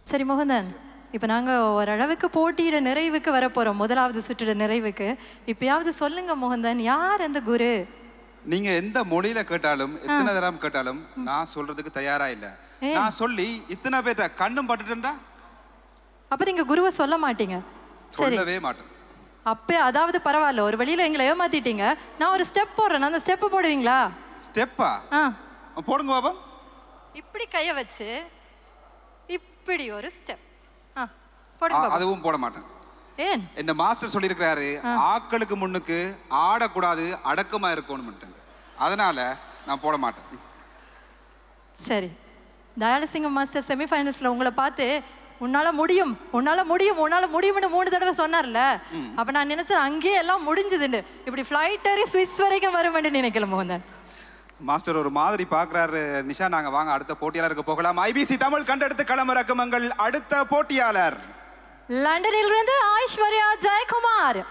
சரி மோகன்தான், இப்போ நாங்கள் ஓரளவுக்கு போட்டியிட நிறைவுக்கு வரப்போகிறோம், முதலாவது சுற்றிட நிறைவுக்கு. இப்பயாவது சொல்லுங்க மோகன்தான், யார் அந்த குரு? நீங்க எந்த மொழியில கேட்டாலும் எத்தனை தரம் கேட்டாலும் நான் சொல்றதுக்கு தயாரா இல்ல. நான் சொல்லி இத்தனை பேர்ட்ட கண்ணும் பட்டுட்டா அப்ப நீங்க குருவை சொல்ல மாட்டீங்க? சொல்லவே மாட்டேன். அப்ப அதாவது பரவாயில்ல, ஒரு வழியில எங்களை ஏமாத்திட்டீங்க. நான் ஒரு ஸ்டெப் போடுறேன், அந்த ஸ்டெப் போடுவீங்களா? ஸ்டெப்பா? போடுங்க பாபா. இப்படி கைய வச்சு இப்படி ஒரு ஸ்டெப் போடுங்க. அதுவும் போட மாட்டேன். ஏன்? என்ன மாஸ்டர் சொல்லியிருக்கிறாரு, ஆட்களுக்கு முன்னுக்கு ஆடக்கூடாது, அடக்கமா இருக்கணும். அதனால நான் போட மாட்டேன். சரி, தயாளசிங்கம் மாஸ்டர் செமிஃபைனல்ஸ்ல உங்களை பார்த்து உன்னால முடியும் உன்னால முடியும் உன்னால முடியும்னு 3 தடவை சொன்னார்ல. அப்ப நான் நினைச்சேன் அங்கேயே எல்லாம் முடிஞ்சதுன்னு. இப்படி ஃபிளைட் ஏறி ஸ்விஸ் வரைக்கும் வருமென்று நினைக்கல மோகன்தான். மாஸ்டர் ஒரு மாதிரி பாக்குறாரு. நிஷா, நாங்க வாங்க அடுத்த போட்டியாளருக்கு போகலாம். ஐபிசி தமிழ் கண்டெடுத்து களமிறக்குமங்கள் அடுத்த போட்டியாளர் லண்டனில் இருந்து ஐஸ்வர்யா ஜெயக்குமார்.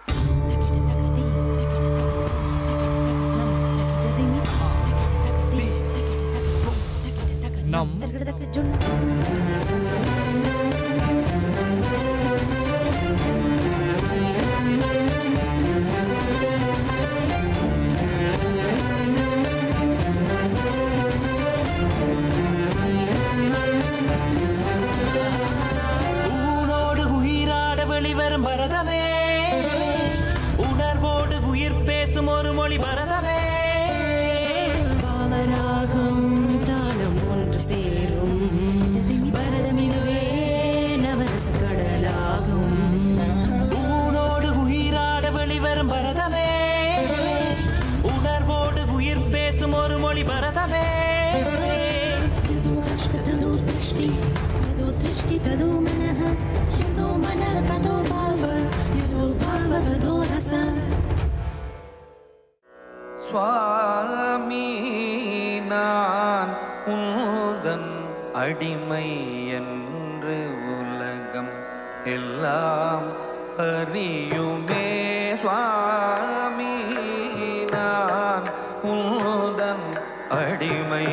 வெளிவரும் பரதமே, உணர்வோடு உயிர் பேசும் ஒரு மொழி பரதமே. பாவராகம் தானம் ஒன்று சேரும் பரதமிதுவே நவரச கடலாகும். ஊனோடு உயிராட வெளிவரும் பரதமே, உணர்வோடு உயிர் பேசும் ஒரு மொழி பரதமே. சுவாமி நான் உந்தன் அடிமை என்று உலகம் எல்லாம் அறியுமே. சுவாமி நான் உந்தன் அடிமை.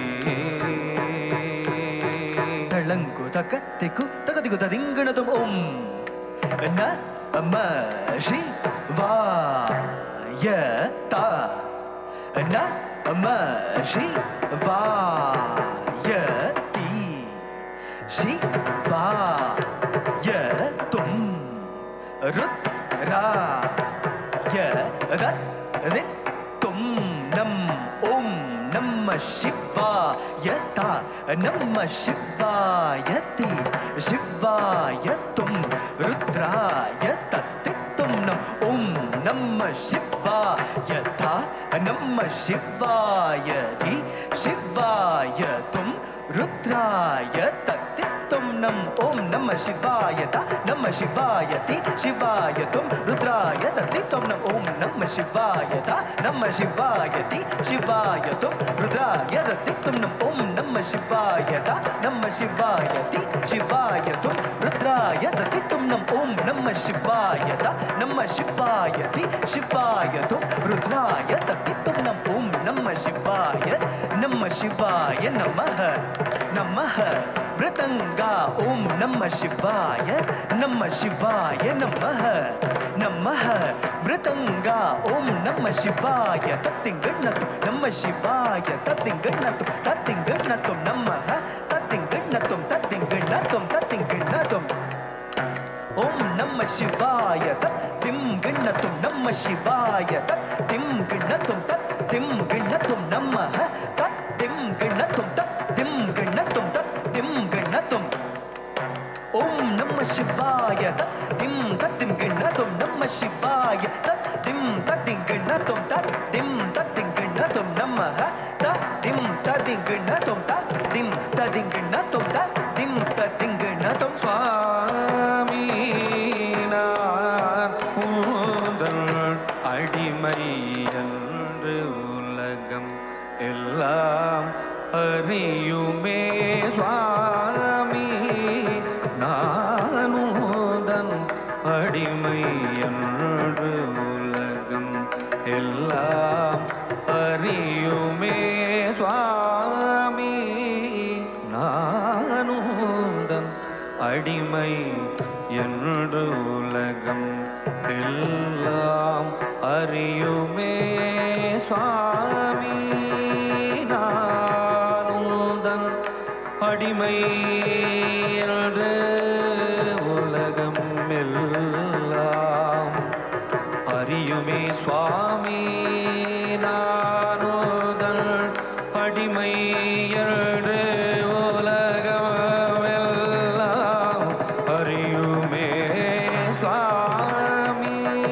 தளங்கு தக்க திக்கு தக திகு ததிங்கணதும் ஓம் ந ம ஷி வா ய தா ந ம ஷி வா ய தி ஷி வா ய தும் ருத் ரா ய ரத் ரித் தும் நம் ஓம் நம சிவாய தா நம சிவாயதி சிவாய தும் ருத்ராய தத்தி தும் நம் ஓம் நம சிவாய தா நம சிவாயதி சிவாய தும் ருத்ராய தத்தி தும் நம் ஓம் நம சிவாய தா நம சிவாயதி சிவாய தும் ருத்ராய தத்தி தும் நம் ஓம் நம சிவாய தா நம சிவாயதி சிவாய தும் ருத்ராய தத்தி தும் நம் ஓம் நம சிவாய தா நம சிவாயதி சிவாய தும் ருத்ராய தத்தி தும் நம் ஓம் நம சிவாய தா நம சிவாயதி சிவாய தும் ருத்ராய தத்தி தும் நம் ஓம் நம சிவாய நமः நமः மிருதங்கா ஓம் நம சிவாய நமः நமः மிருதங்கா ஓம் நம சிவாய தத்திங்கண்ணத்தும் நம சிவாய தத்திங்கண்ணத்தும் தத்திங்கண்ணத்தும் நமः தத்திங்கண்ணத்தும் தத்திங்கண்ணத்தும் தத்திங்கண்ணத்தும் ஓம் நம சிவாய தத்திம் கிண்ணத்தும் நம சிவாய தத்திம் கிண்ணத்தும் தத்திம் கிண்ணத்தும் நமः தத்திம் கிண்ணத்தும் தத்திம் கிண்ணத்தும் தத்திம் கிண்ணத்தும் ஓம் நம சிவாய தத்திம் தத்திம் கிண்ணத்தும் நம சிவாய தத்திம் தத்திம் கிண்ணத்தும் தத்திம் தத்திம் கிண்ணத்தும் நமः தத்திம் தத்திம் கிண்ணத்தும் தத்திம் தத்திம் கிண்ணத்தும் தத்திம் தத்திம் கிண்ணத்தும் சுவாமி நான் உந்தன் அடிமை என்று உலகம் எல்லாம் அறியுமே சுவாமி நான் உந்தன் அடிமை என்று உலகம் எல்லாம் அறியுமே சுவாமி நான் உந்தன் அறியுமே சுவாமி நானுதன் அடிமை என்று உலகம் எல்லாம் அறியுமே சுவாமி நானுதன் அடிமை என்று உலகம் எல்லாம் அறியுமே சுவாமி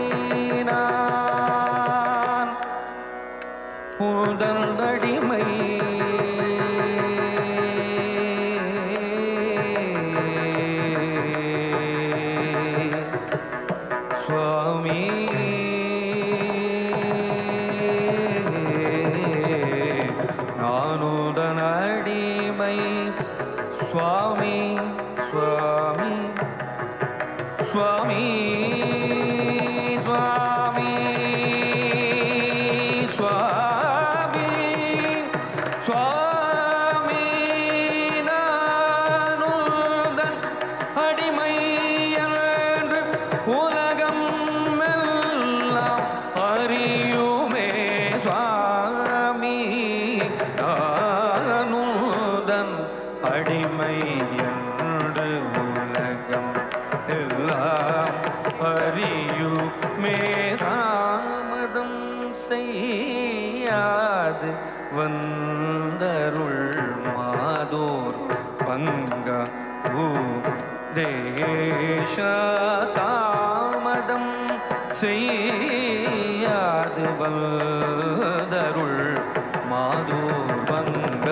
நான் உதன் அடிமை சுவாமி நானுதன் அடிமை சுவாமி சுவாமி சுவாமி சுவாமி சுவாமி சுவாமி நானுதன் அடிமை என்று உலகம் எல்லாம் அறியுமே சுவாமி நானுதன் அடிமை என்று உலகம் எல்லாம் அறியுமே தாமதம் செய்யாது வந்தருள் மாதோர் பங்க தேச தாமதம் செய்யாது வந்தருள் மாதோர் பங்க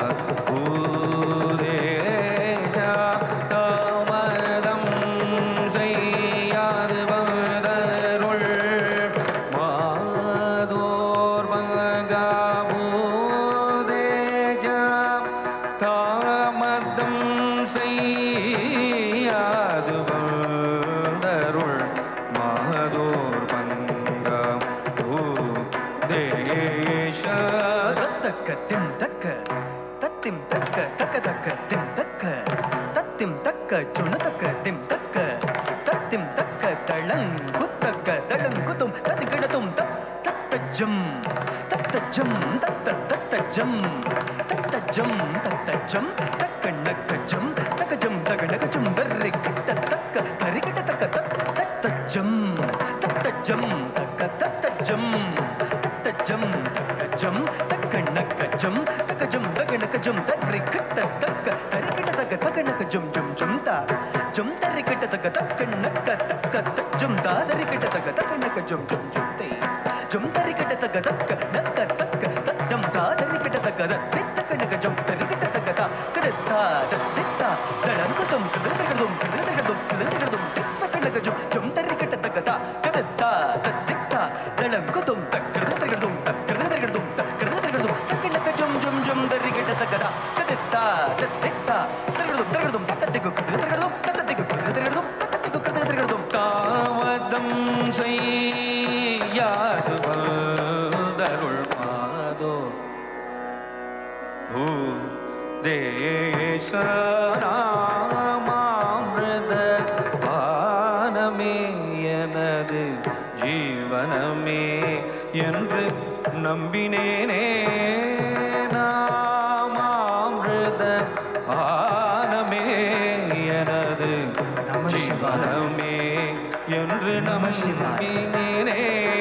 தேச தாமதம் செய்யாது வந்தருள் மாதோர் பங்க தேச தாமதம் செய்யாது வந்தருள் மாதோர் பங்க தேச தக்க திம் தக்க தத்திம் தக்க தக்க தக்க திம் தக்க தத்திம் தக்க சுணு தக்க திம் தக்க தத்திம் தக்க தளங்குத்தக்க தளங்குத்தும் தத்து கிடத்தும் தத்தஜம் தத்தஜம் தத்தஜம் தத்தஜம் தத்தஜம் தக்க நக்கஜம் தக்கஜம் தக நகஜம் தர்ரி கிட்ட தக்க தரி கிட்ட தக்க தத்தஜம் தத்தஜம் தக்க தத்தஜம் தத்தஜம் தக்கஜம் தக்க நக்கஜம் தக்கஜம் தக நகஜம் தர்ரி கிட்ட தக்க தரி கிட்ட தக்க தக நகஜம் ஜம் ஜம் தா ஜம் தரி கிட்ட தக்க தக்க நக்க தக்க தஜம் தா தரி கிட்ட தக்க தக்க நகஜம் ஜம் ஜம் தே ஜம் தரி கிட்ட தக்க தக்க நக்க தக்க தஜம் தா தரி கிட்ட தக்க தரி தக்க நகஜம் தரி கிட்ட தக்க தா கடத்தா தத்தித்தா தளங்குதும் கதகதும் கதகதும் கதகதும் தக்க நகஜம் ஜம் தரி கிட்ட தக்க தா கடத்தா தத்தித்தா தளங்குதும் கதகதும் கதகதும் கதகதும் தக்க நகஜம் ஜம் ஜம் தரி கிட்ட தக்க தா கடத்தா தத்தித்தா தளங்குதும் தளங்குதும் தக்கதிகு கதகதும் தக்கதிகு கதகதும் தக்கதிகு கதகதும் தாவதம் செய்யாது வந்தருள் மாதோ தேச நாமாமிருத பானமே எனது ஜீவனமே என்று நம்பினேனே நாமாமிருத பானமே எனது ஜீவனமே என்று நம்பினேனே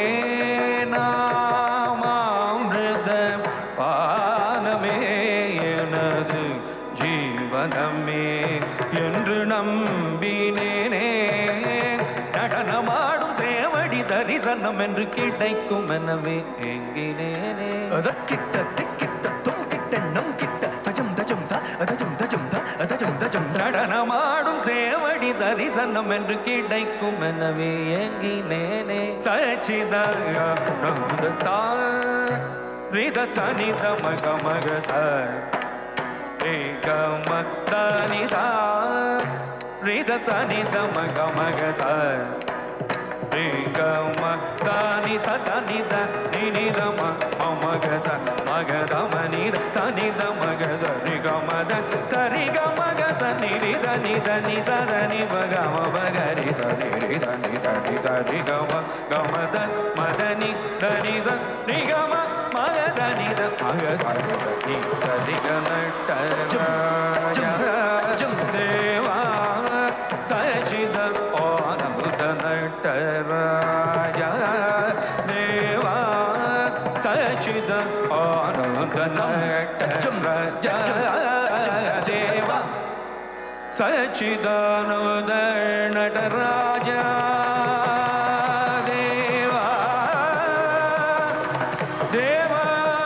நாமாமிருத பானமே எனது ஜீவனமே என்று நம்பினேனே நடனமாடும் சேவடி தரிசனம் என்று கிடைக்கும் எனவே ஏங்கினேனே அதக்கிட்ட திக்கிட்ட தும் கிட்ட நம் கிட்ட தஜம் தஜம் தா தஜம் தஜம் தா தஜம் தஜம் நடனமாடும் சேவடி தரிசனம் என்று கிடைக்கும் எனவே ஏங்கினேனே சச்சிதானந்த ரித சனித மக மக ச ரிகம தனி ச ரித சனித மக மக ச ரிகம தனி த சனித நினித மக ச மக தம நித சனித மக த ரிகம த சரிக மக ச நிரித நித நித ನಿ ಮಗ ಮ ಬಗ ರಿ ತ ನಿ ರಿ ತ ನಿ ತ ನಿ ತ ರಿ ಗ ಮ ಗ ಮ ದ ಮ ದ ನಿ దని ద ని గ మ మగ దని ద మగ ని సరి గ నట దేవా సచిద ఆనంద నటరాయ దేవా సచిద ఆనంద నటరాయ దేవా సచిదానంద నటరాజ దేవా దేవా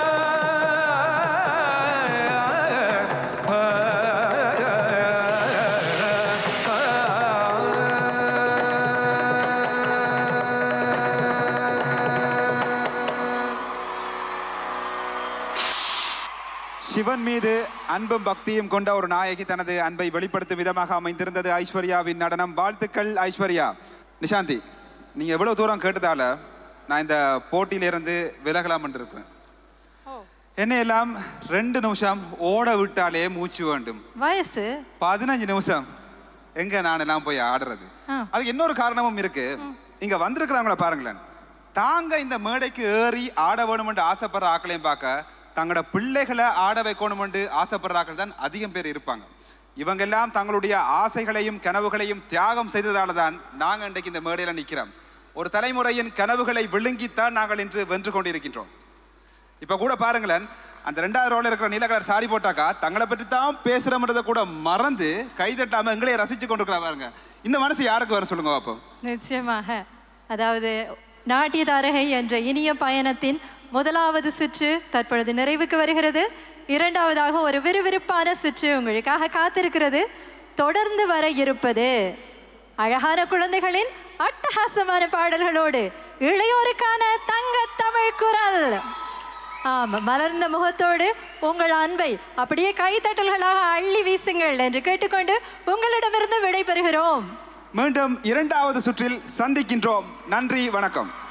சிவன் மீது அன்பும் பக்தியும் கொண்ட ஒரு நாயகி தனது அன்பை வெளிப்படுத்தும் விதமாக அமைந்திருந்தது ஐஸ்வர்யாவின் நடனம். வாழ்த்துக்கள் ஐஸ்வர்யா. நிஷாந்தி, நீங்க எவ்வளவு தூரம் கேட்டதால நான் இந்த போட்டியிலிருந்து விலகலாம் என்று இருக்கேன். என்ன எல்லாம் 2 நிமிஷம் ஓட விட்டாலே மூச்சு வேண்டும். வயசு 15 நிமிஷம் எங்க நான் எல்லாம் போய் ஆடுறது. அதுக்கு இன்னொரு காரணமும் இருக்கு. இங்க வந்திருக்கிறவங்கள பாருங்களேன், தாங்க இந்த மேடைக்கு ஏறி ஆட வேணும் என்று ஆசைப்படுற ஆக்களையும் பார்க்க தங்களோட பிள்ளைகளை ஆட வைக்கணும் என்று ஆசைப்படுற ஆக்கள் தான் அதிகம் பேர் இருப்பாங்க. இவங்க எல்லாம் தங்களுடைய ஆசைகளையும் கனவுகளையும் தியாகம் செய்ததால தான் நாங்கள் இன்றைக்கு இந்த மேடையில நிற்கிறோம். ஒரு தலைமுறையின் கனவுகளை விழுங்கித்தான் நாங்கள் இன்று வென்று கொண்டிருக்கின்றோம். இப்ப கூட பாருங்களேன், அந்த 2வது ரோல இருக்கிற நீல கலர் சாரி போட்டாக்கா தங்களை பற்றி தான் பேசுறோம்ன்றதை கூட மறந்து கைதட்டாம எங்களே ரசிச்சு கொண்டிருக்கிறா பாருங்க. இந்த மனசு யாருக்கு வர சொல்லுங்க பாப்போம். நிச்சயமாக. அதாவது நாட்டிய தாரகை என்ற இனிய பயணத்தின் 1வது சுற்று தற்பொழுது நிறைவுக்கு வருகிறது. 2வதாக ஒரு விறுவிறுப்பான சுற்று உங்களுக்காக காத்திருக்கிறது. தொடர்ந்து வர இருப்பது அழகான குழந்தைகளின் அட்டகாசமான பாடல்களோடு இளையோருக்கான தங்க தமிழ் குரல். ஆமா, மலர்ந்த முகத்தோடு உங்கள் அன்பை அப்படியே கைத்தட்டல்களாக அள்ளி வீசுங்கள் என்று கேட்டுக்கொண்டு உங்களிடமிருந்து விடைபெறுகிறோம். மீண்டும் 2வது சுற்றில் சந்திக்கின்றோம். நன்றி, வணக்கம்.